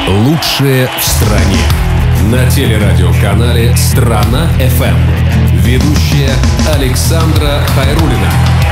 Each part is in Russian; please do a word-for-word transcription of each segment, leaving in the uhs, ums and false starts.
Лучшее в стране. На телерадиоканале «Страна-ФМ». Ведущая Александра Хайруллина.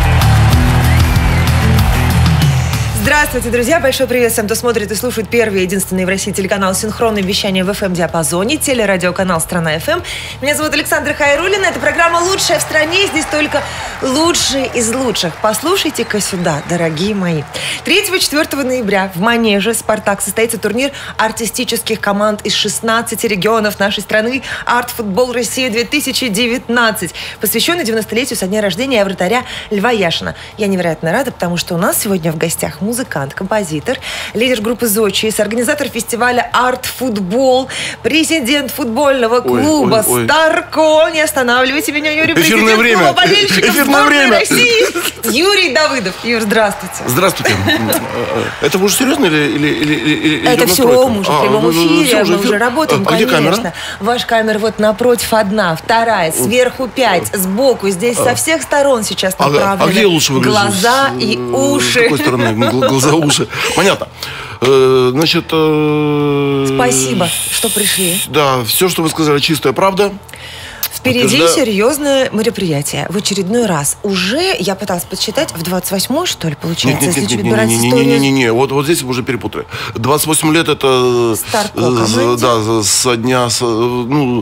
Здравствуйте, друзья! Большой привет всем, кто смотрит и слушает первый и единственный в России телеканал синхронное вещание в эф эм-диапазоне, телерадиоканал «Страна-ФМ». Меня зовут Александра Хайруллина. Это программа «Лучшая в стране». Здесь только лучшие из лучших. Послушайте-ка сюда, дорогие мои. третьего-четвёртого ноября в Манеже «Спартак» состоится турнир артистических команд из шестнадцати регионов нашей страны «Арт-футбол Россия-две тысячи девятнадцать», посвященный девяностолетию со дня рождения вратаря Льва Яшина. Я невероятно рада, потому что у нас сегодня в гостях музыка. Музыкант, композитор, лидер группы «Зодчий», организатор фестиваля «Арт-футбол», президент футбольного клуба ой, ой, ой. «Старко». Не останавливайте меня, Юрий, Эфирное президент время. клуба болельщиков Эфирное сборной время. России Юрий Давыдов. Юр, здравствуйте. Здравствуйте. Это вы уже серьезно или, или, или, или это все, мы уже в прямом эфире, мы уже работаем, а, конечно. Где камера? Ваша камера вот напротив одна, вторая, сверху пять, сбоку, здесь со всех сторон сейчас направлены а, а где лучше выглядит? Глаза и уши. С какой стороны? Глаза, уши. Понятно. Значит... Спасибо, что пришли. Да, все, что вы сказали, чистая правда. Впереди да. серьезное мероприятие. В очередной раз. Уже, я пыталась подсчитать, в двадцать восьмой, что ли, получается? Нет, нет, нет, нет, нет, нет, нет, нет, нет. Вот, вот здесь вы уже перепутали. двадцать восемь лет это... Старко, э, да, со дня... Со, ну,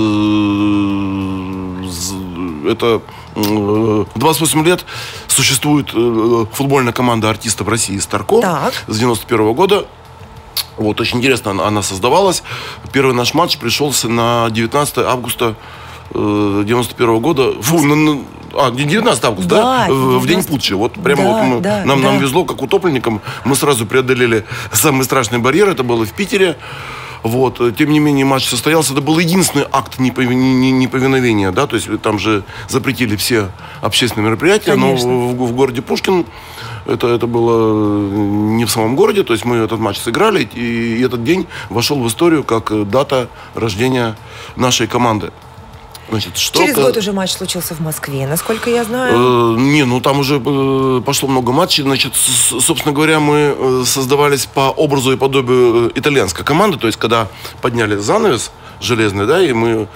э, это... двадцать восемь лет существует футбольная команда артистов России «Старко» так. с девяносто первого года. Вот, очень интересно она, она создавалась. Первый наш матч пришелся на девятнадцатое августа девяносто первого года. Фу, на, на, а, девятнадцатого августа, да? да? В день путча. Вот прямо да, вот мы, да, нам, да. нам везло, как утопленникам. Мы сразу преодолели самый страшный барьер. Это было в Питере. Вот. Тем не менее, матч состоялся. Это был единственный акт неповиновения. Да? То есть там же запретили все общественные мероприятия. Конечно. Но в, в городе Пушкин это, это было не в самом городе. То есть мы этот матч сыграли. И этот день вошел в историю как дата рождения нашей команды. Значит, что Через год уже матч случился в Москве, насколько я знаю. Э, не, ну там уже э, пошло много матчей. Значит, с, собственно говоря, мы э, создавались по образу и подобию итальянской команды. То есть, когда подняли занавес железный, да, и мы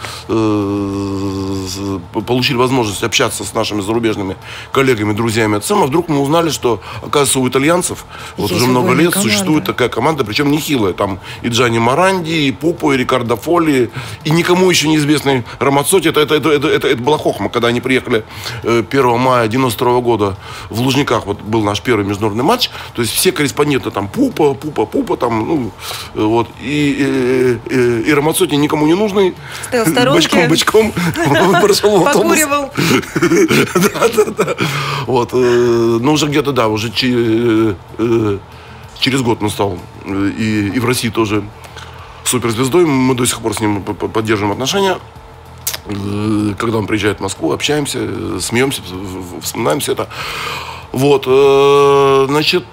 э, получили возможность общаться с нашими зарубежными коллегами, друзьями, отцом, а вдруг мы узнали, что, оказывается, у итальянцев вот уже много лет команда. Существует такая команда, причем нехилая. Там и Джанни Моранди, и Пупо, и Рикардо Фолли, и никому еще неизвестный Рамацотти. Это, это, это, это, это, это была хохма, когда они приехали первого мая девяносто второго года в Лужниках, вот был наш первый международный матч. То есть все корреспонденты там Пупо, Пупо, Пупо, там, ну, вот, и, и, и, и Рамацотти никому не нужный, бочком, бочком прошел в автобус. Покуривал. Да, да, да. Вот, ну уже где-то, да, уже через год он стал и в России тоже суперзвездой. Мы до сих пор с ним поддерживаем отношения. Когда он приезжает в Москву, общаемся, смеемся, вспоминаем все это. Вот, значит,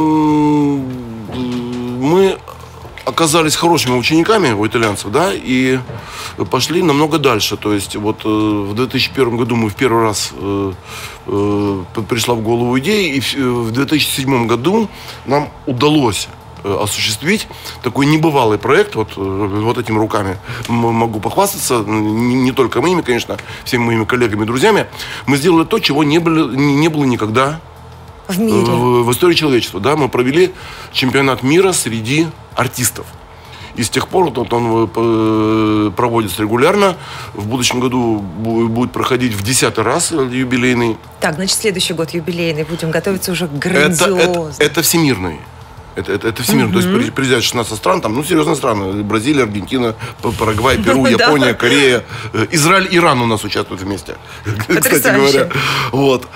мы оказались хорошими учениками у итальянцев, да, и пошли намного дальше. То есть вот в две тысячи первом году мы в первый раз э, э, пришла в голову идея, и в две тысячи седьмом году нам удалось осуществить такой небывалый проект. Вот, вот этими руками могу похвастаться. Не, не только моими, конечно, всеми моими коллегами и друзьями. Мы сделали то, чего не было, не было никогда в мире. В, в истории человечества. Да? Мы провели чемпионат мира среди артистов. И с тех пор вот он проводится регулярно. В будущем году будет проходить в десятый раз юбилейный. Так, значит, следующий год юбилейный. Будем готовиться уже к грандиозному. Это, это, это всемирный. Это, это, это всемирно. Mm-hmm. То есть приезжают шестнадцать стран, там, ну, серьезные страны. Бразилия, Аргентина, Парагвай, Перу, Япония, Корея. Израиль, Иран у нас участвуют вместе. Кстати говоря. Вот.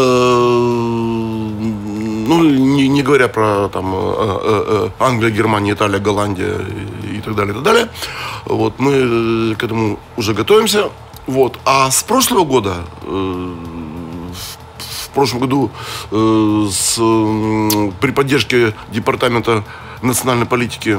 Ну, не, не говоря про там, Англия, Германия, Италия, Голландия и так далее, и так далее. Вот. Мы к этому уже готовимся. Вот. А с прошлого года... В прошлом году э, с, э, при поддержке Департамента национальной политики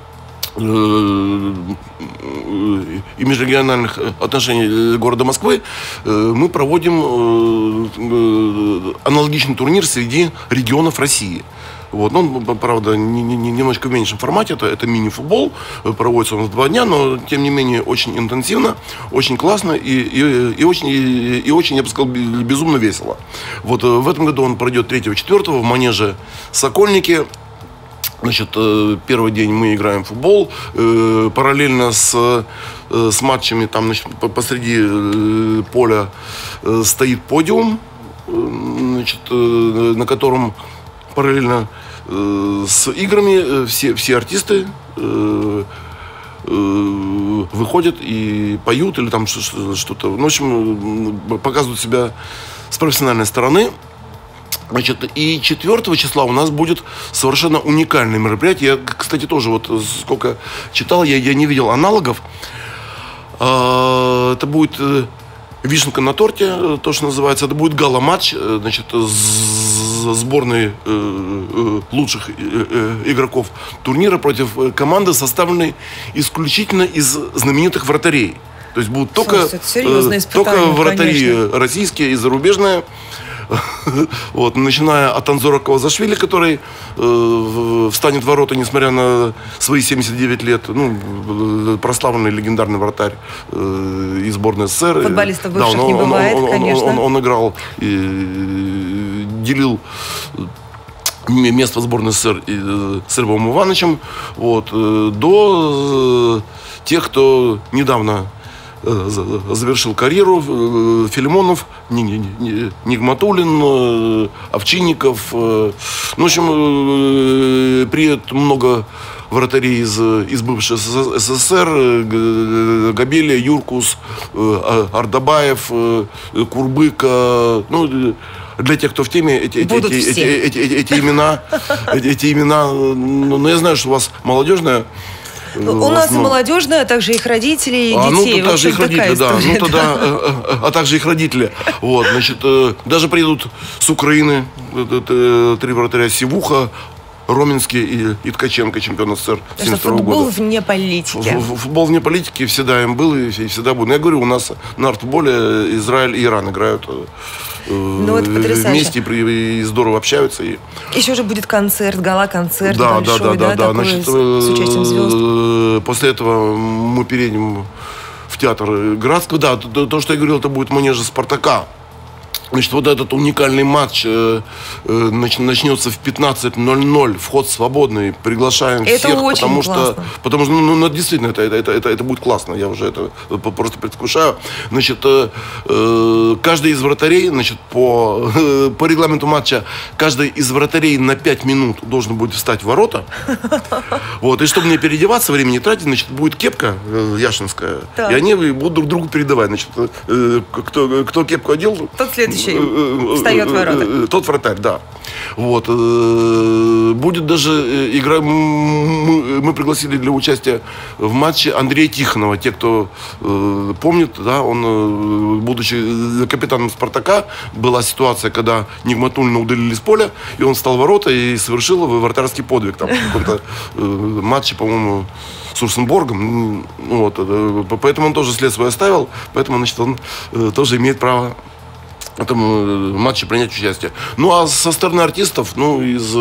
э, и межрегиональных отношений города Москвы э, мы проводим э, э, аналогичный турнир среди регионов России. Вот. Ну, правда, не, не, немножко в меньшем формате. Это, это мини-футбол. Проводится он в два дня, но, тем не менее, очень интенсивно, очень классно и, и, и, очень, и, и очень, я бы сказал, безумно весело. Вот в этом году он пройдет третьего-четвёртого в манеже «Сокольники». Значит, первый день мы играем в футбол. Параллельно с, с матчами там, значит, посреди поля стоит подиум, значит, на котором параллельно с играми все, все артисты выходят и поют или там что-то. В общем, показывают себя с профессиональной стороны. Значит, и четвёртого числа у нас будет совершенно уникальное мероприятие. Я, кстати, тоже вот сколько читал, я, я не видел аналогов. Это будет вишенка на торте, то, что называется. Это будет гала-матч, значит, сборной лучших игроков турнира против команды, составленной исключительно из знаменитых вратарей. То есть будут только, только вратари, конечно, российские и зарубежные. Вот, начиная от Анзора Кавазашвили, который э, встанет в ворота, несмотря на свои семьдесят девять лет, ну, прославленный легендарный вратарь э, из сборной СССР. Футболистов бывших да, он, не он, бывает, он, он, конечно. Он, он, он играл, и делил место в сборной СССР с Львом Ивановичем, вот, до тех, кто недавно завершил карьеру: Филимонов, Нигматуллин, Овчинников. Ну, в общем, приедет много вратарей из, из бывшей СССР: Габелия, Юркус, Ардабаев, Курбыка. Ну, для тех, кто в теме, эти, эти, эти, эти, эти, эти, эти имена, эти, эти имена, ну, я знаю, что у вас молодежная. У нас ну, и молодежная, а также их родители и а, детей. Ну, также их родители, да. Ну, тогда, а, а также их родители. Вот, значит, даже приедут с Украины три вратаря: Сивуха, Роменский и, и Ткаченко, чемпион СССР семьдесят второго года. Футбол вне политики. Футбол вне политики всегда им был и всегда будет. Но я говорю, у нас на артфутболе Израиль и Иран играют ну, это вместе и, и здорово общаются. И... Еще же будет концерт, гала-концерт да, большой, да, да, да, да, такой, значит, с, с участием звезд. После этого мы переедем в театр Градского. Да, то, то, что я говорил, это будет манеже «Спартака». Значит, вот этот уникальный матч э, э, начнется в пятнадцать ноль ноль. Вход свободный. Приглашаем это всех, очень потому классно. что, потому что, ну, ну действительно, это, это, это, это будет классно. Я уже это просто предвкушаю. Значит, э, э, каждый из вратарей, значит, по, э, по регламенту матча, каждый из вратарей на пять минут должен будет встать в ворота. Вот, и чтобы не переодеваться, времени тратить, значит, будет кепка э, яшинская. И они будут друг другу передавать. Значит, э, кто, кто кепку одел, тот следующий встает в ворота. Тот вратарь, да. Вот. Будет даже игра. Мы, мы пригласили для участия в матче Андрея Тихонова. Те, кто э, помнит, да, он, будучи капитаном «Спартака», была ситуация, когда Нигматуллина удалили с поля, и он встал в ворота и совершил вратарский подвиг там, в каком-то э, матче, по-моему, с Урсенборгом. Вот. Поэтому он тоже след свой оставил. Поэтому, значит, он э, тоже имеет право в этом матче принять участие. Ну, а со стороны артистов, ну, из...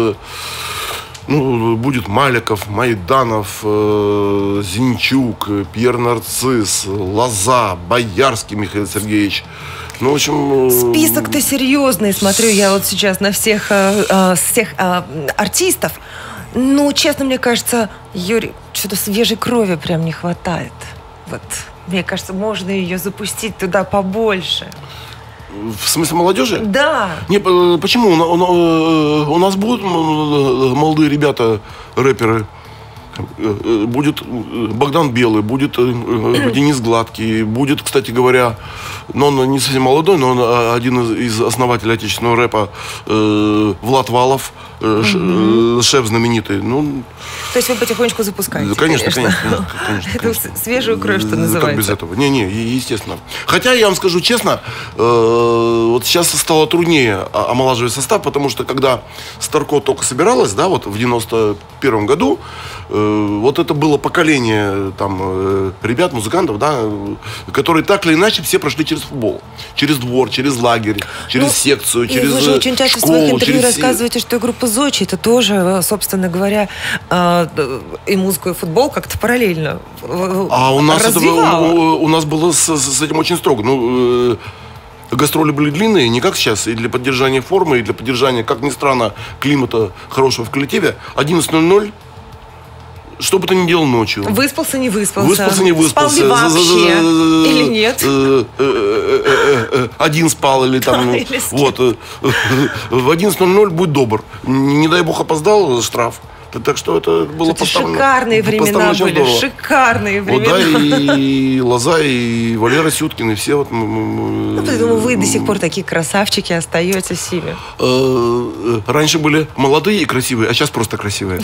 Ну, будет Маликов, Майданов, э, Зинчук, Пьер Нарцисс, Лоза, Боярский Михаил Сергеевич. Ну, в общем... Список-то серьезный. Смотрю я вот сейчас на всех, э, э, всех э, артистов. Ну, честно, мне кажется, Юрий, что-то свежей крови прям не хватает. Вот, мне кажется, можно ее запустить туда побольше. В смысле молодежи? Да. Не, почему? У, у, у нас будут молодые ребята, рэперы. Будет Богдан Белый, будет Денис Гладкий, будет, кстати говоря, но он не совсем молодой, но он один из, из основателей отечественного рэпа, э, Влад Валов, э, mm-hmm. шеф знаменитый. Ну, то есть вы потихонечку запускаете? Конечно, конечно. конечно, конечно Эту конечно. свежую кровь, что называется. Как без этого? Не-не, естественно. Хотя, я вам скажу честно, э, вот сейчас стало труднее омолаживать состав, потому что когда Старко только собиралась, да, вот в девяносто первом году, вот это было поколение там ребят, музыкантов, да, которые так или иначе все прошли через футбол. Через двор, через лагерь, через ну, секцию, через школу. Вы же очень часто школу, в своих интервью через... рассказываете, что группа Зочи, это тоже, собственно говоря, и музыку, и футбол как-то параллельно А у нас, это, у, у нас было с, с этим очень строго. Ну, гастроли были длинные, не как сейчас, и для поддержания формы, и для поддержания, как ни странно, климата хорошего в коллективе. одиннадцать ноль ноль, что бы ты ни делал ночью. Выспался, не выспался. Выспался, не выспался. Спал ли вообще? Или нет? Один спал, или там... Вот. В одиннадцать ноль ноль будь добр. Не дай бог опоздал, штраф. Так что это было поставлено. Шикарные времена были, шикарные времена. Вот, да, и Лоза, и Валера Сюткин, и все вот... Ну, поэтому вы до сих пор такие красавчики остаетесь сими. Раньше были молодые и красивые, а сейчас просто красивые.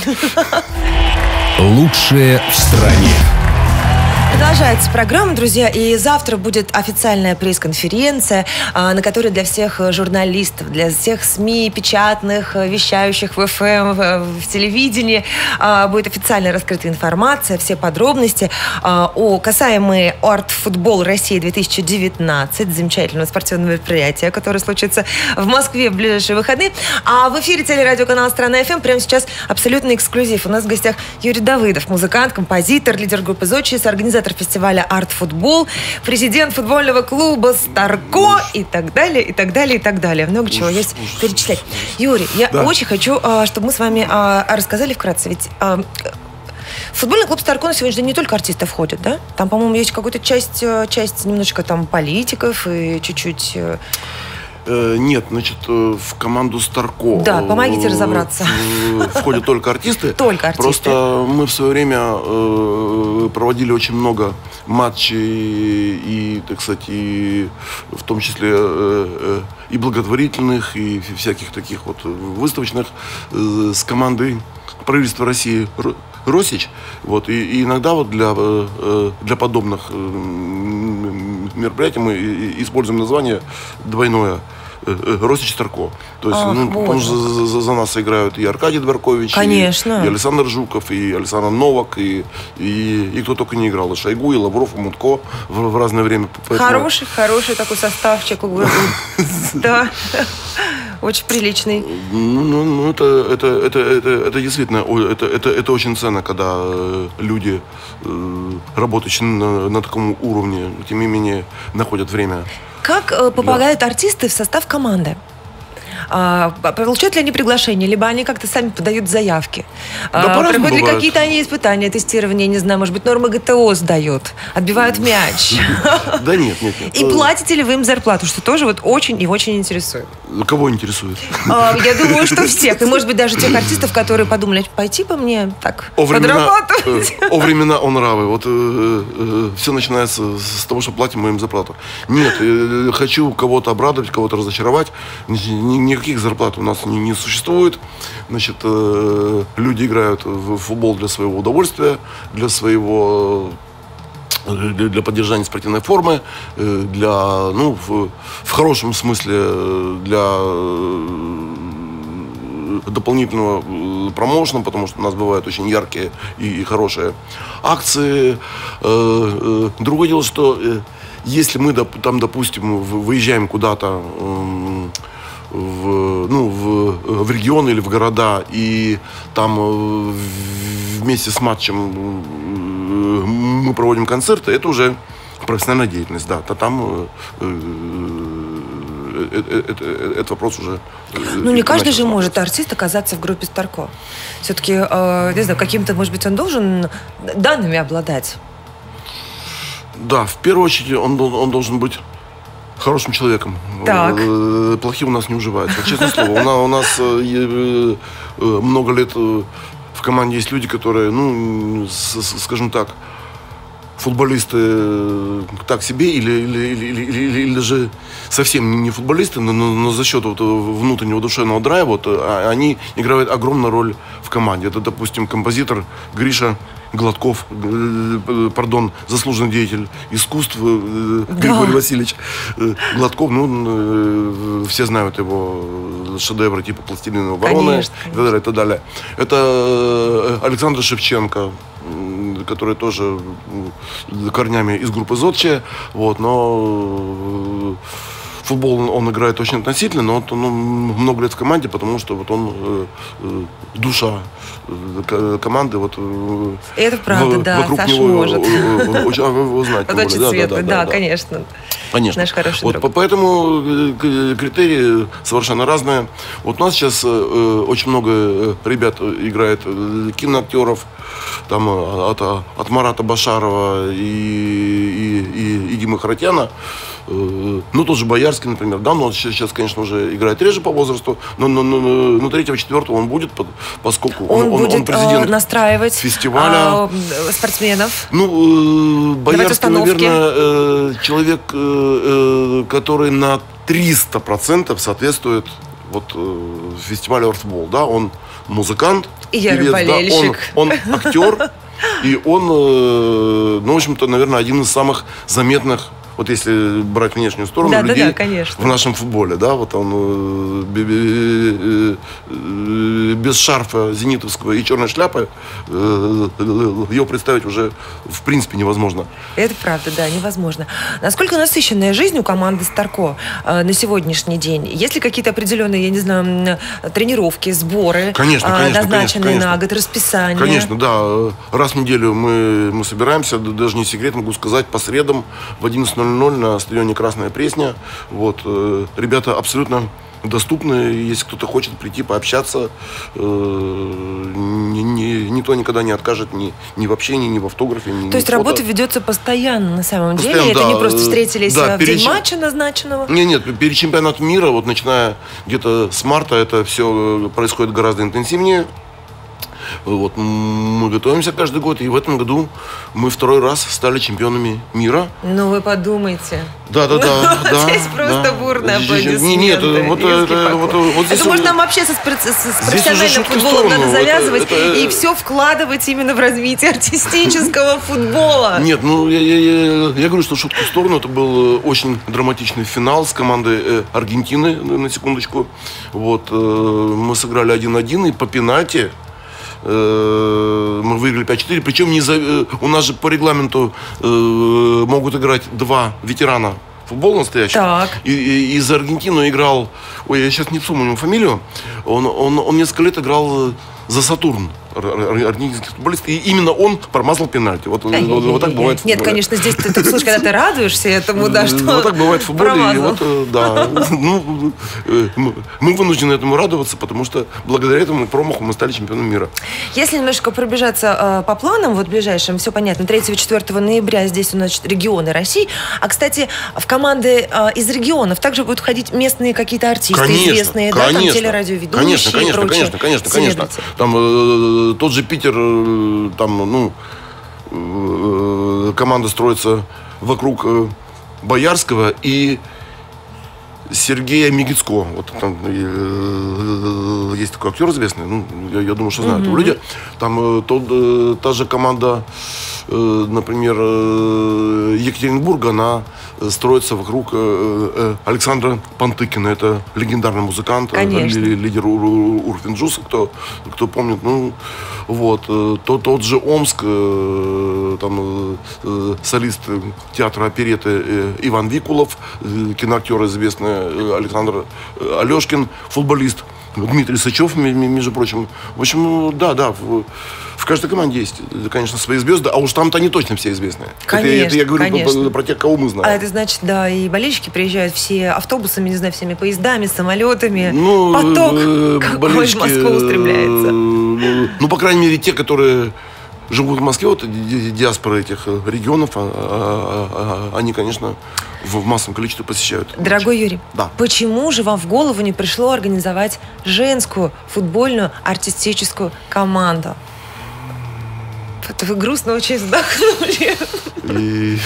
Лучшие в стране. Продолжается программа, друзья, и завтра будет официальная пресс-конференция, на которой для всех журналистов, для всех СМИ, печатных, вещающих в эф эм, в телевидении, будет официально раскрыта информация, все подробности о касаемые Артфутбол России две тысячи девятнадцать, замечательного спортивного мероприятия, которое случится в Москве в ближайшие выходные. А в эфире телерадиоканала «Страна эф эм» прямо сейчас абсолютный эксклюзив. У нас в гостях Юрий Давыдов, музыкант, композитор, лидер группы «Зодчий», организатор фестиваля «Артфутбол», президент футбольного клуба «Старко» и так далее, и так далее, и так далее. Много чего есть перечислять. Юрий, я да. очень хочу, чтобы мы с вами рассказали вкратце. Ведь футбольный клуб «Старко» на сегодняшний день не только артисты входят, да? Там, по-моему, есть какая-то часть, часть немножечко там политиков и чуть-чуть... Нет, значит, в команду «Старко». Да, помогите разобраться. Входят только артисты. Только артисты. Просто мы в свое время проводили очень много матчей и, так сказать, и в том числе и благотворительных, и всяких таких вот выставочных с командой правительства России «Росич». Вот, и, и иногда вот для, для подобных мероприятий мы используем название двойное. Росич Старко. То есть, Ах, ну, потому что за, за, за нас играют и Аркадий Дворкович, Конечно. и, и Александр Жуков, и Александр Новак, и, и, и кто только не играл. И Шойгу, и Лавров, и Мутко в, в разное время. Поэтому... Хороший, хороший такой составчик. Да. Очень приличный. Ну, это, это, это, это, это действительно, это, это, это очень ценно, когда люди, работающие на, на таком уровне, тем не менее, находят время. Как э, попадают да. артисты в состав команды? А, получают ли они приглашение, либо они как-то сами подают заявки? Да, а, проходят ли какие-то они испытания, тестирования, не знаю, может быть, нормы гэ тэ о сдают, отбивают мяч? Да нет, нет, нет. И платите ли вы им зарплату, что тоже вот очень и очень интересует? Кого интересует? Я думаю, что всех. И, может быть, даже тех артистов, которые подумали, пойти бы мне так подрабатывать. О времена, о нравы. Вот все начинается с того, что платим мы им зарплату. Нет, хочу кого-то обрадовать, кого-то разочаровать. Никаких зарплат у нас не, не существует. Значит, э, люди играют в футбол для своего удовольствия, для своего, для, для поддержания спортивной формы, э, для, ну, в, в хорошем смысле, для дополнительного промоушена, потому что у нас бывают очень яркие и, и хорошие акции. Э, э, другое дело, что э, если мы там, допустим, выезжаем куда-то, э, В, ну, в, в регионы или в города, и там вместе с матчем мы проводим концерты, это уже профессиональная деятельность, да. Там этот вопрос уже... Ну, не каждый же может артист оказаться в группе «Старко». Все-таки, не знаю, каким-то, может быть, он должен данными обладать? Да, в первую очередь он, он должен быть хорошим человеком. Так. Плохие у нас не уживаются. Честное слово. У нас, у нас много лет в команде есть люди, которые, ну, скажем так, футболисты так себе, или, или, или, или, или же совсем не футболисты, но, но за счет вот внутреннего душевного драйва вот, они играют огромную роль в команде. Это, допустим, композитор Гриша Гладков, пардон, заслуженный деятель искусств да. Григорий Васильевич Гладков, ну, все знают его шедевры типа «Пластилиновые вороны» и так далее, и так далее. Это Александр Шевченко, который тоже корнями из группы «Зодчий», вот, но футбол он играет очень относительно, но вот он много лет в команде, потому что вот он э, э, душа э, команды. Вот, э, это правда, в, да, вокруг Саша него, может. Э, очень, а вы, вы знаете, очень да, светлый, да, да, да, да, конечно. Конечно. Наш хороший вот, друг. Поэтому критерии совершенно разные. Вот у нас сейчас э, очень много ребят играет э, киноактеров, там, от, от Марата Башарова и, и, и, и Димы Харатьяна. Э, ну, тот же Боярский, например. Да, но он сейчас, конечно, уже играет реже по возрасту, но, но, но, но третьего-четвертого он будет, поскольку он, он, он, будет он президент настраивать фестиваля. Э, спортсменов. Ну, э, Боярский, наверное, э, человек, э, э, который на триста процентов соответствует вот, э, фестивалю «Артфутбол». Да? Он музыкант, и ярый болельщик. Да? Он, он актер, и он, э, ну, в общем-то, наверное, один из самых заметных, вот если брать внешнюю сторону, да, людей да, да, конечно. в нашем футболе. Да? Вот он э, без шарфа зенитовского и черной шляпы, э, его представить уже в принципе невозможно. Это правда, да, невозможно. Насколько насыщенная жизнь у команды «Старко» э, на сегодняшний день? Есть ли какие-то определенные, я не знаю, тренировки, сборы, конечно, э, конечно, назначенные конечно, на год, расписание? Конечно, да. Раз в неделю мы, мы собираемся, даже не секрет, могу сказать, по средам в одиннадцать ноль ноль на стадионе «Красная Пресня». Вот, э, ребята абсолютно доступны, если кто-то хочет прийти пообщаться, э, ни, ни, никто никогда не откажет ни, ни в общении, ни в автографе, ни, То есть фото. Работа ведется постоянно на самом постоянно, деле? да, Это не просто встретились да, в день перед... матча назначенного? Нет, нет, перед чемпионатом мира, вот начиная где-то с марта, это все происходит гораздо интенсивнее. Вот, мы готовимся каждый год, и в этом году мы второй раз стали чемпионами мира. Ну, вы подумайте. Да, да, да. Ну, да здесь просто да. бурные аплодисменты. Нет, вот, это, вот, вот здесь это может нам вообще с, с профессиональным футболом надо завязывать это, это, и все вкладывать именно в развитие артистического футбола. Нет, ну я, я, я, я говорю, что шутку в сторону. Это был очень драматичный финал с командой э, Аргентины, на секундочку. Вот, э, мы сыграли один-один, и по пенальти мы выиграли пять-четыре. Причем не за... у нас же по регламенту э, могут играть два ветерана футбола настоящего. Так. И, и из Аргентины играл... Ой, я сейчас не вспомню ему фамилию. Он, он, он несколько лет играл за «Сатурн». Аргентинский футболист. И именно он промазал пенальти. Вот, вот, вот так бывает в футболе. Нет, конечно, здесь ты, ты слушай, когда ты радуешься этому, да, что вот так бывает в футболе. промазал. И вот, да, ну, мы вынуждены этому радоваться, потому что благодаря этому промаху мы стали чемпионом мира. Если немножко пробежаться э, по планам, вот ближайшим, все понятно, третьего-четвёртого ноября здесь у нас регионы России. А, кстати, в команды э, из регионов также будут ходить местные какие-то артисты, конечно, известные, конечно, да, там телерадиоведущие конечно, конечно, и прочие. Конечно, конечно, конечно. Там э, тот же Питер, э, там, ну, э, команда строится вокруг э, Боярского и Сергея Мигицко. Вот там э, есть такой актер известный, ну, я, я думаю, что знают mm-hmm. его люди. Там э, тот, э, та же команда, э, например, э, Екатеринбурга, она строится вокруг э, э, Александра Пантыкина. Это легендарный музыкант, э, лидер Урфинджуса, кто, кто помнит. Ну, вот. Э, тот, тот же Омск, э, там э, солист театра оперетты э, Иван Викулов, э, киноактер известный э, Александр э, Алешкин, футболист Дмитрий Сычев, между прочим. В общем, да, да, в, в каждой команде есть, конечно, свои звезды, а уж там-то они точно все известные. Конечно, это, это я говорю конечно. Про, про тех, кого мы знаем. А это значит, да, и болельщики приезжают все автобусами, не знаю, всеми поездами, самолетами. Ну, поток э, какой в Москву устремляется. Э, ну, по крайней мере, те, которые живут в Москве, вот диаспора этих регионов, а, а, а, они, конечно, в массовом количестве посещают. Дорогой Юрий, да. Почему же вам в голову не пришло организовать женскую футбольную артистическую команду? Это вы грустно очень вздохнули. И...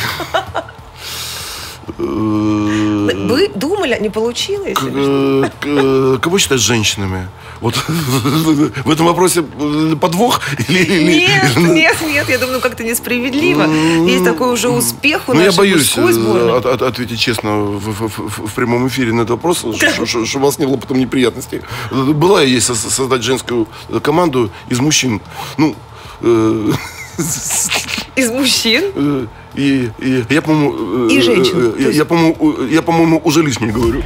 Вы думали, не получилось? Кого считать женщинами? Вот в этом вопросе подвох? Нет, нет, нет, я думаю, как-то несправедливо. Есть такой уже успех у нашей мужской сборной. Я боюсь ответить честно в прямом эфире на этот вопрос, чтобы у вас не было потом неприятностей. Была и есть создать женскую команду из мужчин. Ну... Из мужчин? И, и я, по-моему... И женщин. Я, я, по-моему, я, по-моему, уже лишнее говорю.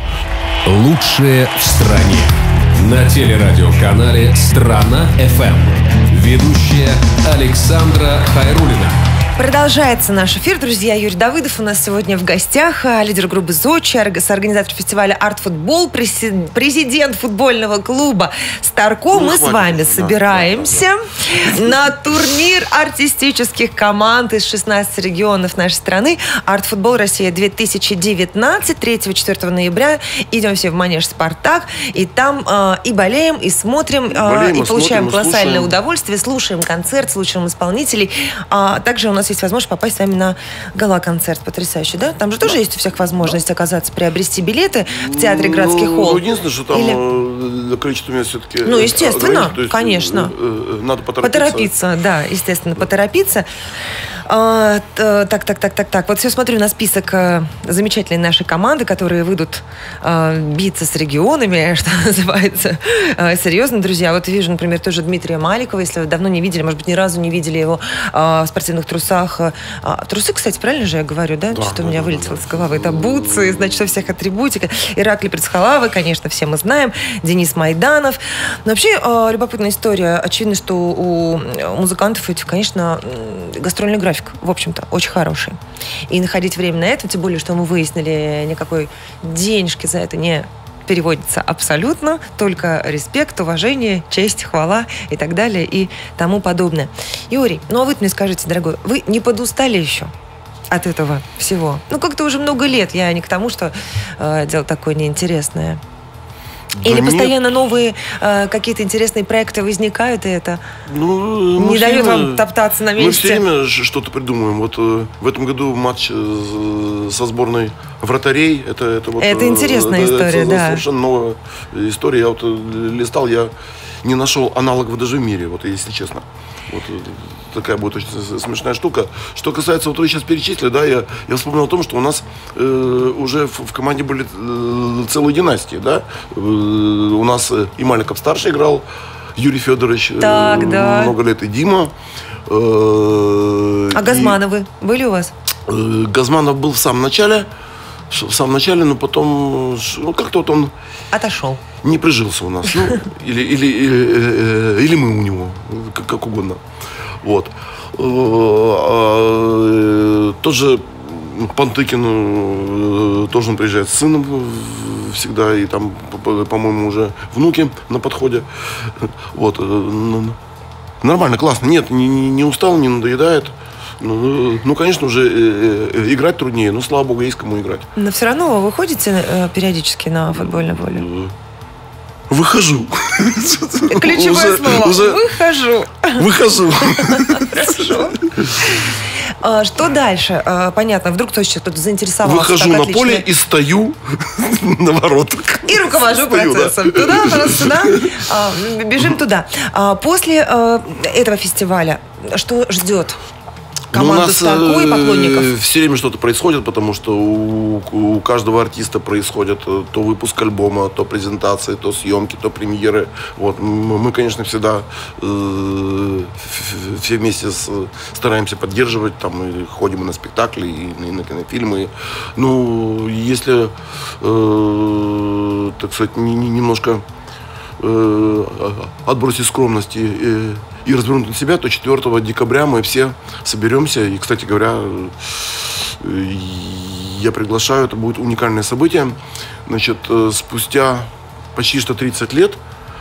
Лучшее в стране. На телерадиоканале «Страна.ФМ». Ведущая Александра Хайруллина. Продолжается наш эфир, друзья. Юрий Давыдов у нас сегодня в гостях, лидер группы «Зодчий», соорганизатор фестиваля «Артфутбол», президент футбольного клуба «Старко». Ну, Мы хватит. с вами да, собираемся да, да. на турнир артистических команд из шестнадцати регионов нашей страны «Артфутбол Россия-две тысячи девятнадцать». третьего-четвёртого ноября идем все в манеж «Спартак». И там э, и болеем, и смотрим, э, болеем, и получаем смотрим, колоссальное слушаем. удовольствие, слушаем концерт, слушаем исполнителей. А также у нас есть возможность попасть с вами на гала-концерт потрясающий, да? Там же тоже есть у всех возможность оказаться, приобрести билеты в театре «Градский ну, холл». Единственное, что там Или... количество мест все-таки... Ну, естественно, есть, конечно. Надо поторопиться. Поторопиться, да, естественно, поторопиться. А, так, так, так, так, так. Вот все смотрю на список а, замечательной нашей команды, которые выйдут а, биться с регионами, что называется. А, серьезно, друзья. Вот вижу, например, тоже Дмитрия Маликова, если вы давно не видели, может быть, ни разу не видели его а, в спортивных трусах. А, трусы, кстати, правильно же я говорю, да? Да, что да, у меня да, вылетело да. с головы. Это бутсы, значит, у всех атрибутика. Ираклий Прецхалава, конечно, все мы знаем. Денис Майданов. Но вообще, а, любопытная история. Очевидно, что у музыкантов этих, конечно, гастрольный график, в общем-то, очень хороший. И находить время на это, тем более, что мы выяснили, никакой денежки за это не переводится абсолютно, только респект, уважение, честь, хвала и так далее и тому подобное. Юрий, ну а вы мне скажите, дорогой, вы не подустали еще от этого всего? Ну, как-то уже много лет, я не к тому, что э, дело такое неинтересное. Или да постоянно нет. новые э, какие-то интересные проекты возникают, и это ну, не дает время, вам топтаться на месте? Мы все время что-то придумываем. Вот э, в этом году матч э, со сборной вратарей. Это, это, вот, это интересная это, история, это, да. Совершенно новая история. Я вот листал, я не нашел аналогов даже в мире, вот если честно. Вот такая будет очень смешная штука. Что касается, вот вы сейчас перечислили, да, я, я вспомнил о том, что у нас э, уже в, в команде были э, целые династии, да. Э, у нас и Маликов старший играл, Юрий Федорович, так, э, да. много лет, и Дима. Э, а Газмановы и, были у вас? Э, Газманов был в самом начале, в самом начале, но потом, ну, как-то вот он... Отошел. Не прижился у нас, ну, или, или, или, или мы у него, как, как угодно. Вот. Тот же Пантыкин, тоже он приезжает с сыном всегда, и там, по-моему, уже внуки на подходе. Вот. Нормально, классно. Нет, не, не устал, не надоедает. Ну, ну, конечно, уже э, играть труднее, но, слава богу, есть кому играть. Но все равно вы ходите э, периодически на футбольное поле? Выхожу. Ключевое слово. Выхожу. Выхожу. Хорошо. Что дальше? Понятно, вдруг кто-то заинтересовался. Выхожу на поле и стою на воротах. И руковожу процессом. Туда, сюда. Бежим туда. После этого фестиваля что ждет команду ну, Старко и поклонников? Все время что-то происходит, потому что у, у каждого артиста происходит то выпуск альбома, то презентации, то съемки, то премьеры. Вот. Мы, мы, конечно, всегда э, все вместе с, стараемся поддерживать, там, и ходим и на спектакли, и на, и на кинофильмы. Ну, если, э, так сказать, немножко э, отбросить скромности и и развернуть на себя, то четвёртого декабря мы все соберемся. И, кстати говоря, я приглашаю, это будет уникальное событие. Значит, спустя почти что тридцать лет,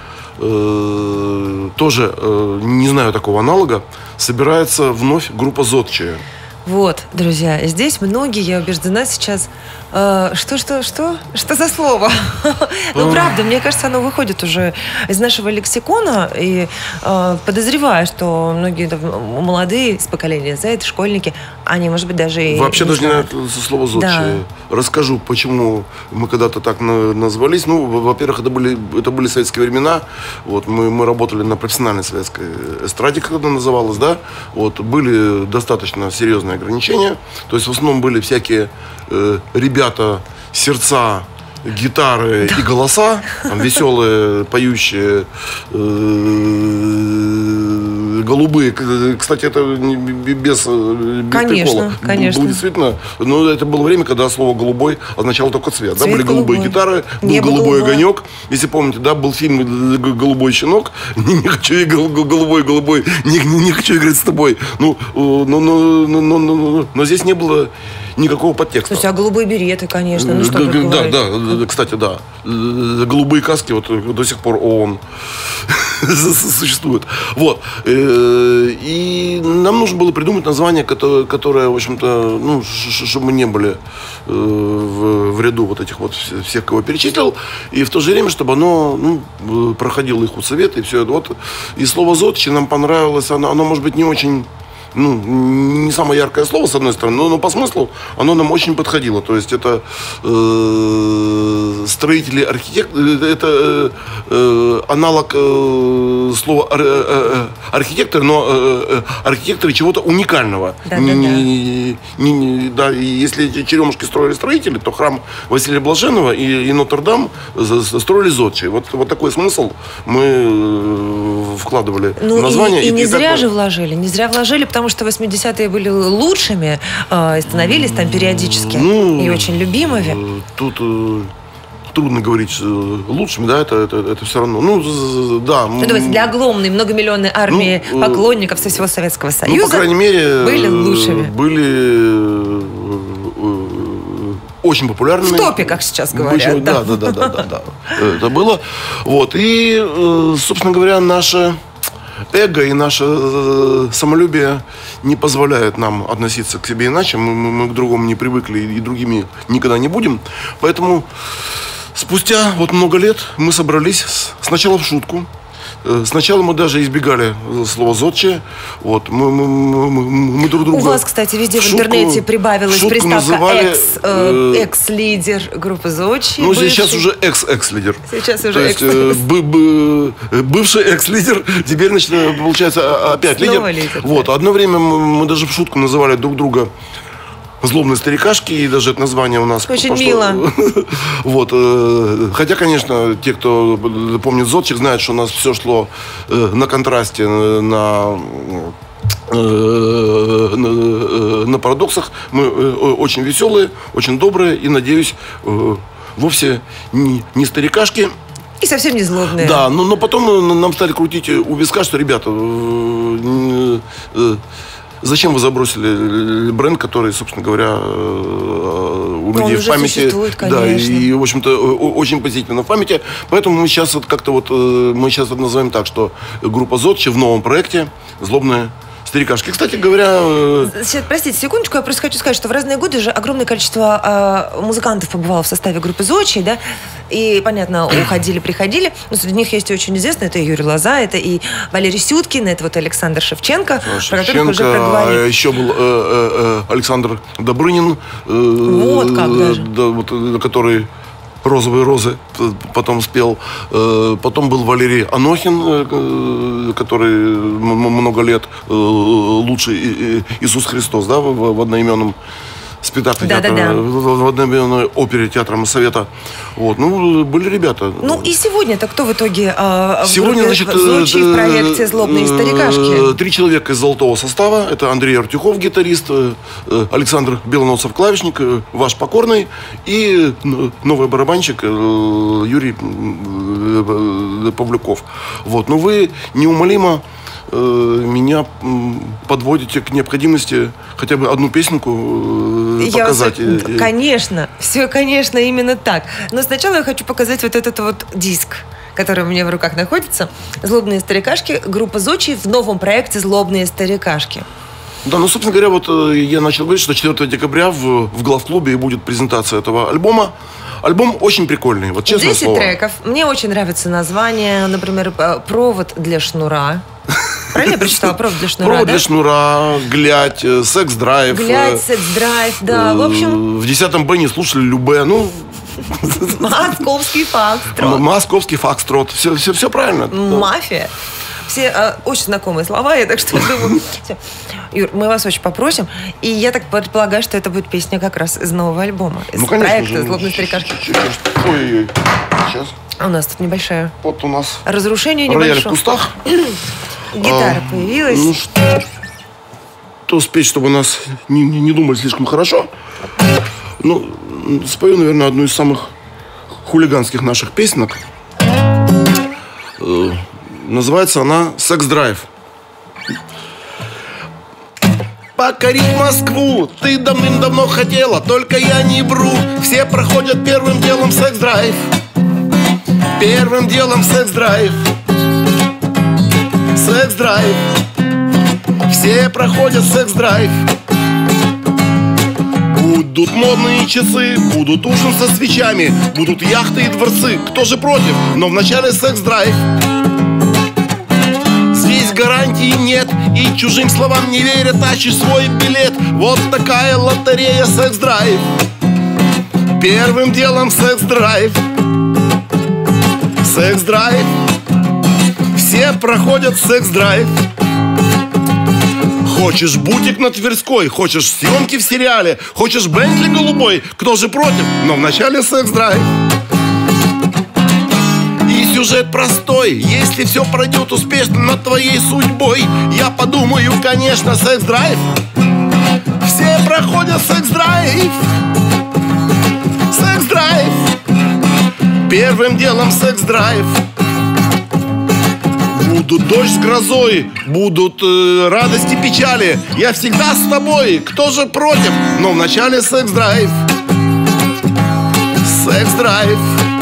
тоже не знаю такого аналога, собирается вновь группа «Зодчие». Вот, друзья, здесь многие, я убеждена, сейчас... Э, что, что, что? Что за слово? Ну, правда, мне кажется, оно выходит уже из нашего лексикона, и э, подозреваю, что многие молодые из поколения Z, школьники, они, может быть, даже и... Вообще даже не знаю слово «зодчие». Расскажу, почему мы когда-то так назвались. Ну, во-первых, это были, это были советские времена. Вот, мы, мы работали на профессиональной советской эстраде, как это называлось, да. Вот, были достаточно серьезные ограничения. То есть в основном были всякие э, ребята, сердца, гитары и голоса, там, веселые, поющие, э, голубые. Кстати, это без, без конечно, прикола. Конечно. Было действительно, ну, это было время, когда слово «голубой» означало только цвет. Цвет да, были голубой. голубые гитары, был Небо голубой голубое. огонек. Если помните, да, был фильм «Голубой щенок». Не, не хочу играть голубой, голубой, не, не, не хочу играть с тобой. Ну, но, но, но, но, но, но здесь не было никакого подтекста. Слушайте, а голубые береты, конечно, ну что Г- тут г- Да, говорить. да, кстати, да. Голубые каски вот до сих пор ООН существует. Вот. И нам нужно было придумать название, которое, которое, в общем-то, ну, чтобы мы не были в, в ряду вот этих вот всех, кого перечислил, и в то же время, чтобы оно, ну, проходило их совет и все это. Вот. И слово «зодчий» нам понравилось, оно, оно, может быть, не очень, ну, не самое яркое слово, с одной стороны, но, но по смыслу оно нам очень подходило. То есть это э, строители, архитекторы, это э, аналог э, слова ар, э, архитектор, но э, архитекторы чего-то уникального. Да, не, да, не, не, не, да, и если эти черемушки строили строители, то храм Василия Блаженного и, и Нотр-Дам строили зодчие. Вот, вот такой смысл мы вкладывали Ну, в название. и, и, и не зря так, же вложили, не зря вложили, потому что восьмидесятые были лучшими, э, и становились там периодически, ну, и очень любимыми. э, Тут э, трудно говорить э, лучшими, да, это, это, это все равно. Ну, з- з- да. Ну, давайте, для огромной многомиллионной армии Ну, э, поклонников со всего Советского Союза, Ну, по крайней мере, были лучшими. Были э, э, очень популярными. В топе, как сейчас говорят. Очень- да. Да, да, да, да, да, да. Это было. Вот. И, э, собственно говоря, наше эго и наше э, самолюбие не позволяют нам относиться к себе иначе. Мы, мы- мы к другому не привыкли и другими никогда не будем. Поэтому спустя вот много лет мы собрались с- сначала в шутку. Э, Сначала мы даже избегали слова «зодчие». Вот. Мы, мы, мы- мы- мы друг друга У вас, кстати, везде в шутку- интернете прибавилась шутку приставка называли, «экс», э, э, экс-лидер группы «Зодчий». Ну, бывший. сейчас уже экс-экс-лидер. Сейчас уже То есть, экс. э, бы- бы- бывший экс-лидер, теперь, значит, э, получается, а- опять Снова лидер. лидер, Вот. да. Одно время мы, мы даже в шутку называли друг друга «злобные старикашки», и даже это название у нас Очень пошло. мило. Вот. э, Хотя, конечно, те, кто помнит «Зодчих», знают, что у нас все шло э, на контрасте, э, на э, на, э, на парадоксах. Мы э, очень веселые, очень добрые и, надеюсь, э, вовсе не, не старикашки. И совсем не злобные. Да, но, но потом э, нам стали крутить у виска, что, ребята, э, э, зачем вы забросили бренд, который, собственно говоря, э, у людей Он в уже памяти. существует, Да, конечно. и, в общем-то, о- очень позитивно в памяти. Поэтому мы сейчас вот как-то вот, э, мы сейчас это называем так, что группа «Зодчи» в новом проекте «Злобные старикашки». Кстати говоря, э, Сейчас, простите, секундочку, я просто хочу сказать, что в разные годы же огромное количество э, музыкантов побывало в составе группы «Зодчий», да, и, понятно, уходили, приходили, но среди них есть и очень известные, это и Юрий Лоза, это и Валерий Сюткин, это вот Александр Шевченко, про которых уже Шевченко, проговорили. еще был э, э, э, Александр Добрынин, э, Вот как даже. да, вот, э, который «Розовые розы» потом спел. Э, Потом был Валерий Анохин, э, который м- м- много лет э, лучший и- и- Иисус Христос, да, в, в одноименном спектакле Да-да-да. театра, в, в одноименной опере театра Моссовета. Вот. Ну, были ребята. Ну и сегодня-то кто в итоге э, в Сегодня, группе значит, «Зодчий» в э, проекте «Злобные э, старикашки»? Три человека из золотого состава. Это Андрей Артюхов, гитарист, э, э, Александр Белоносов, клавишник, э, ваш покорный, и э, новый барабанщик э, Юрий э, э, Павлюков. Вот. Но вы неумолимо э, меня м, подводите к необходимости хотя бы одну песенку э, Я показать. вас- Э, э, Конечно, все, конечно, именно так. Но сначала я хочу показать вот этот вот диск, который у меня в руках находится. «Злобные старикашки», группа «Зодчий» в новом проекте «Злобные старикашки». Да, ну, собственно говоря, вот э, я начал говорить, что четвёртого декабря в, в главклубе будет презентация этого альбома. Альбом очень прикольный, вот честное десять слово. треков. Мне очень нравится название, например, э, «Провод для шнура». Правильно я прочитала? «Провод для шнура», Провод да? для шнура, глядь, э, секс-драйв. э, «Глядь», «Секс-драйв», да. В общем, э, В десятом Б не слушали Любе. Ну, московский факт. м- московский фокстрот. Все, все, все правильно. Мафия. Все э, очень знакомые слова, я так что думаю. Всё. Юр, мы вас очень попросим. И я так предполагаю, что это будет песня как раз из нового альбома. Из Ну, конечно проекта же. «Злобные старикашки». Ой-ой-ой. Сейчас. А у нас тут небольшое Вот у нас разрушение рояль в небольшое. кустах. Гитара а, появилась. Ну, что спеть, чтобы нас не, не, не думали слишком хорошо. Ну, спою, наверное, одну из самых хулиганских наших песенок. Э, называется она «Секс-драйв». Покорить Москву ты давным-давно хотела, только я не вру. Все проходят первым делом секс-драйв. Первым делом секс-драйв. Секс-драйв. Все проходят секс-драйв. Будут модные часы, будут ужин со свечами, будут яхты и дворцы. Кто же против? Но вначале секс-драйв. Здесь гарантии нет, и чужим словам не верят, тащишь свой билет. Вот такая лотерея секс-драйв. Первым делом секс-драйв. Секс-драйв. Все проходят секс-драйв. Хочешь бутик на Тверской, хочешь съемки в сериале, хочешь Бентли голубой, кто же против? Но вначале секс-драйв. И сюжет простой, если все пройдет успешно над твоей судьбой, я подумаю, конечно, секс-драйв. Все проходят секс-драйв. Секс-драйв. Первым делом секс-драйв. Будут дождь с грозой, будут э, радости, печали, я всегда с тобой, кто же против? Но вначале секс-драйв. Секс-драйв.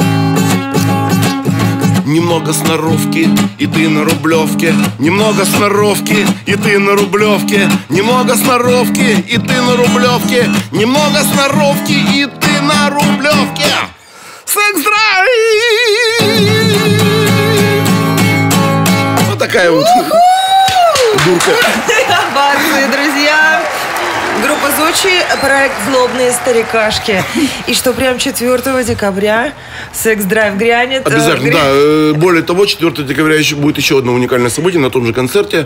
Немного сноровки, и ты на Рублевке. Немного сноровки, и ты на Рублевке. Немного сноровки, и ты на Рублевке. Немного сноровки, и ты на Рублевке. Секс-драйв. Вот такая вот дурка. Барсы, друзья. Группа Зодчий, проект «Злобные старикашки». И что, прям четвёртого декабря секс-драйв грянет? Обязательно, э, да. Более того, четвёртого декабря еще будет еще одно уникальное событие. На том же концерте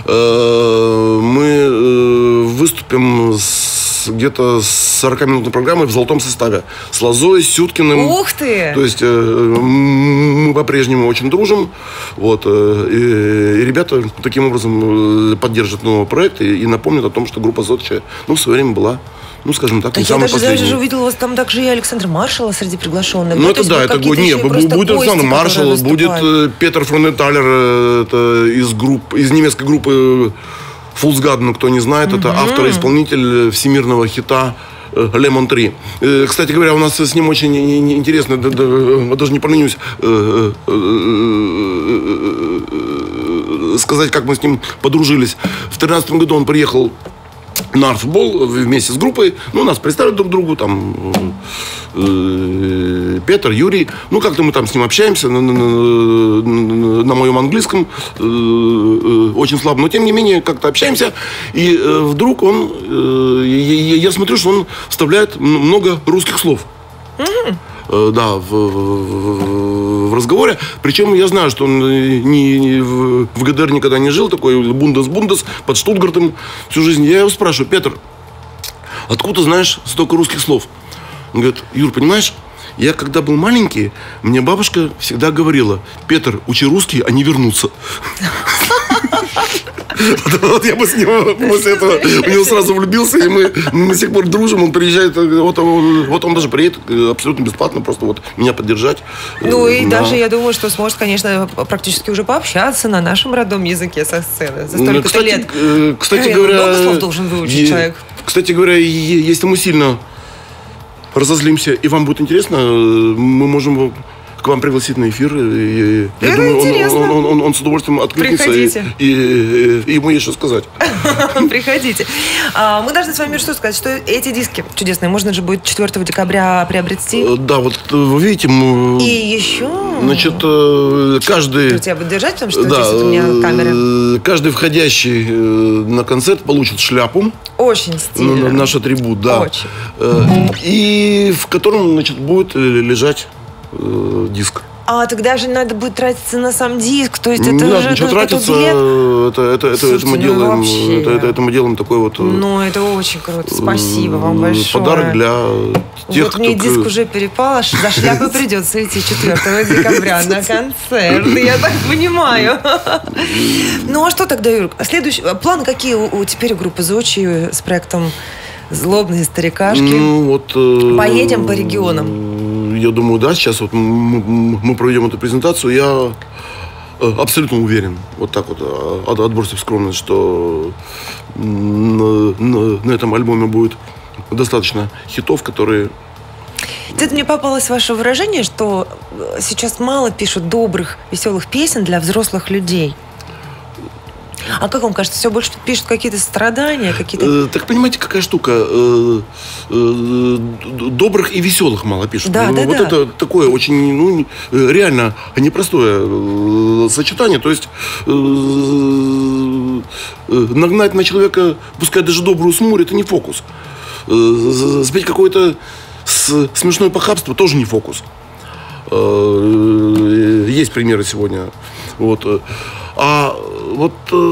мы выступим с, где-то с сорокаминутной программой в золотом составе. С Лозой, с Сюткиным. Ух ты! То есть мы по-прежнему очень дружим. Вот. И, и ребята таким образом поддержат новый проект и, и напомнят о том, что группа Зодчий, ну, в свое время была, ну, скажем так, да не я самый даже, последний. даже увидела у вас там также и Александр Маршалов среди приглашенных. Ну, да? это да, это будет, нет, будет Александр Маршалов, будет э, Петер Фроненталер, это из, групп, из немецкой группы Фулсгаден, кто не знает, mm-hmm. это автор-исполнитель всемирного хита Лемон три. Кстати говоря, у нас с ним очень интересно, даже не поленюсь сказать, как мы с ним подружились. В две тысячи тринадцатом году он приехал на арфбол вместе с группой. Ну, нас представили друг другу, там э, Петр, Юрий. Ну, как-то мы там с ним общаемся на, на, на, на моем английском. Э, э, очень слабо, но тем не менее как-то общаемся. И э, вдруг он, э, я, я смотрю, что он вставляет много русских слов. Mm-hmm. Да, в, в, в разговоре. Причем я знаю, что он не, не, в, в ГДР никогда не жил, такой бундес-бундес под Штутгартом всю жизнь. Я его спрашиваю: Петр, откуда знаешь столько русских слов? Он говорит: Юр, понимаешь, я когда был маленький, мне бабушка всегда говорила: Петр, учи русский, они вернутся. Вот я бы с ним после этого у него сразу влюбился, и мы до сих пор дружим. Он приезжает, вот он, вот он даже приедет абсолютно бесплатно, просто вот меня поддержать. Ну и да. даже я думаю, что сможет, конечно, практически уже пообщаться на нашем родном языке со сцены за столько кстати, лет. Кстати Ой, говоря, много слов должен выучить е- человек. Кстати говоря, если мы сильно разозлимся и вам будет интересно, мы можем к вам пригласить на эфир. И, я это думаю, интересно. Он, он, он, он с удовольствием откликнется, и, и, и, и ему есть что сказать. Приходите. А, мы должны с вами что сказать, что эти диски чудесные можно же будет четвёртого декабря приобрести. Да, вот вы видите, мы... И еще... Значит, каждый... Я тебя буду держать, потому что да, здесь вот у меня камера. Каждый входящий на концерт получит шляпу. Очень стильно. Наш атрибут, да. Очень. И в котором, значит, будет лежать э, диск. А тогда же надо будет тратиться на сам диск, то есть это не уже ничего тратиться, это, это, это, Слушайте, это, мы ну делаем, вообще. это, это, это мы делаем такой вот... Ну, это очень круто. Спасибо вам большое. Подарок для тех, вот кто... мне диск уже перепал, аж за шляпой придется идти четвёртого декабря на концерт. Я так понимаю. Ну, а что тогда, Юр? Следующий... Планы какие у, у теперь у группы «Звучи» с проектом «Злобные старикашки»? Ну, вот... Поедем по регионам? Я думаю, да. Сейчас вот мы, мы проведем эту презентацию. Я абсолютно уверен, вот так вот, от, отбросив скромность, что на, на, на этом альбоме будет достаточно хитов, которые... Где-то мне попалось ваше выражение, что сейчас мало пишут добрых, веселых песен для взрослых людей. А как вам кажется, все больше пишут какие-то страдания, какие-то... Э, так понимаете, какая штука? Э, э, добрых и веселых мало пишут. Да, да, вот да. это такое очень, ну, реально непростое сочетание. То есть э, нагнать на человека, пускай даже добрую смурь, это не фокус. Э, спеть какое-то смешное похабство тоже не фокус. Э, есть примеры сегодня. Вот. А вот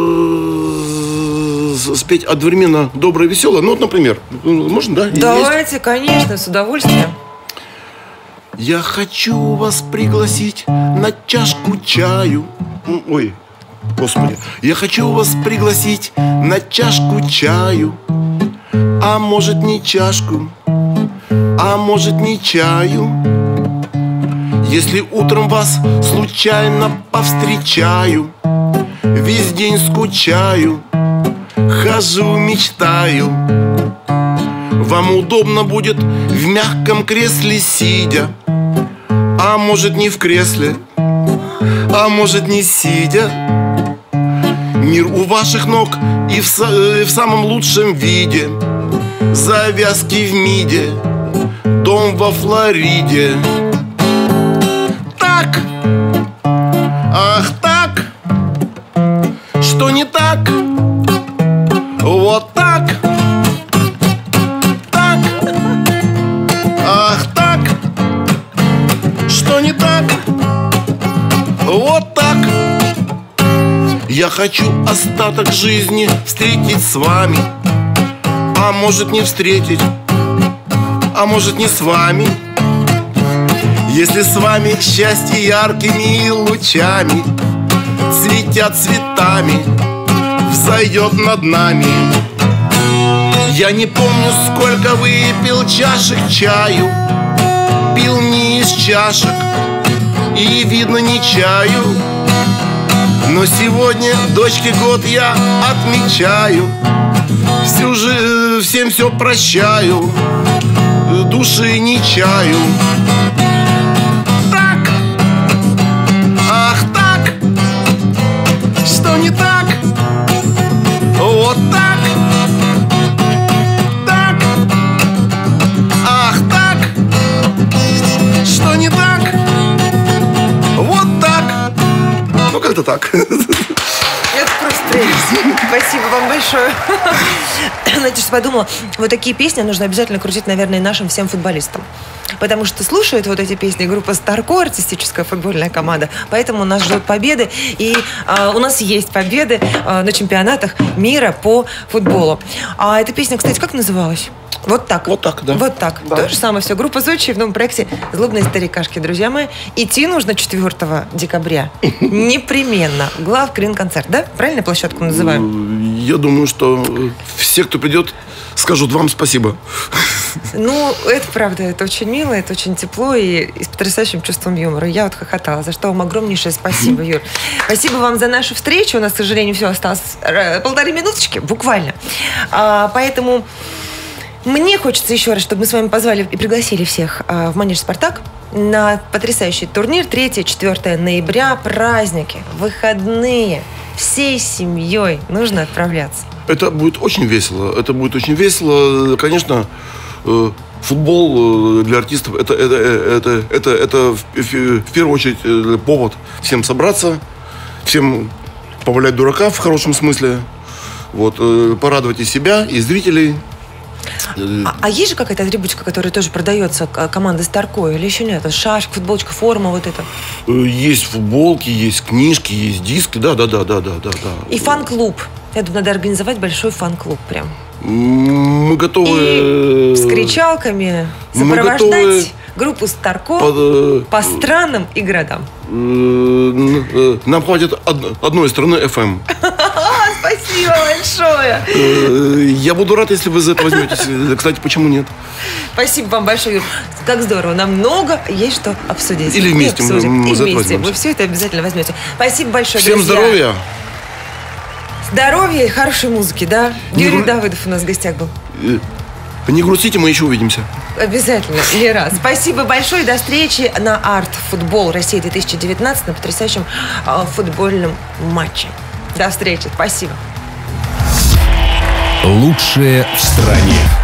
э, спеть одновременно доброе и веселое, ну вот, например, можно, да? Давайте, есть? Конечно, с удовольствием. Я хочу вас пригласить на чашку чаю. Ой, господи. Я хочу вас пригласить на чашку чаю. А может не чашку, а может не чаю. Если утром вас случайно повстречаю, весь день скучаю, хожу, мечтаю. Вам удобно будет в мягком кресле сидя, а может не в кресле, а может не сидя. Мир у ваших ног и в, в самом лучшем виде. Завязки в миде, дом во Флориде. Так, ах так, что не так? Вот так, так, ах так, что не так? Вот так. Я хочу остаток жизни встретить с вами, а может не встретить, а может не с вами. Если с вами счастье яркими лучами цветят цветами, взойдет над нами. Я не помню, сколько выпил чашек чаю, пил не из чашек и, видно, не чаю. Но сегодня дочке год я отмечаю. Всю же всем все прощаю, души не чаю. Так, ах так, что не так? Вот так, так, ах так, что не так? Вот так. Ну как-то так. Это просто прелесть. Спасибо вам большое. Знаете, что подумала? Вот такие песни нужно обязательно крутить, наверное, нашим всем футболистам. Потому что слушают вот эти песни группа «Старко», артистическая футбольная команда. Поэтому нас ждут победы. И а, у нас есть победы а, на чемпионатах мира по футболу. А эта песня, кстати, как называлась? Вот так. Вот так, да. Вот так. Да. То же самое все. Группа «Звучи» в новом проекте «Злобные старикашки». Друзья мои, идти нужно четвёртого декабря. Непременно. Главкрин-концерт, да? Правильно площадку называем? Я думаю, что все, кто придет, скажут вам спасибо. Ну, это правда, это очень мило, это очень тепло и, и с потрясающим чувством юмора. Я вот хохотала, за что вам огромнейшее спасибо, Юр. Спасибо вам за нашу встречу. У нас, к сожалению, все осталось полторы минуточки, буквально. А, поэтому мне хочется еще раз, чтобы мы с вами позвали и пригласили всех а, в манеж «Спартак» на потрясающий турнир третьего-четвёртого ноября. Праздники, выходные. Всей семьей нужно отправляться. Это будет очень весело. Это будет очень весело. Конечно, футбол для артистов это, это, это, это, это в первую очередь повод всем собраться, всем повалять дурака в хорошем смысле. Вот, порадовать и себя, и зрителей. А, а есть же какая-то атрибутика, которая тоже продается командой Старко, или еще нет? Шашка, футболочка, форма, вот это. Есть футболки, есть книжки, есть диски, да, да, да, да, да, да. И фан-клуб. Я думаю, надо организовать большой фан-клуб прям. Мы готовы... И с кричалками сопровождать готовы... группу Старко под... по странам и городам. Нам хватит одной страны эф эм. Спасибо большое. Я буду рад, если вы за это возьметесь. Кстати, почему нет? Спасибо вам большое, Юр. Как здорово. Нам много есть что обсудить. Или вместе мы, мы, И вместе. возьмемся. Вы все это обязательно возьмете. Спасибо большое, Всем друзья. здоровья. Здоровья и хорошей музыки, да? Не Юрий гру... Давыдов у нас в гостях был. Не грустите, мы еще увидимся. Обязательно, не раз. Спасибо большое. До встречи на Арт-футбол России две тысячи девятнадцать на потрясающем э, футбольном матче. До встречи. Спасибо. Лучшее в стране.